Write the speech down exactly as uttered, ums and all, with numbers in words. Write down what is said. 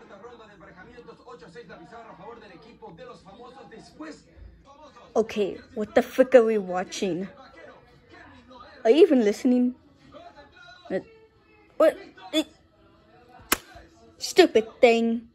Okay, what the frick are we watching? Are you even listening? What? Stupid thing.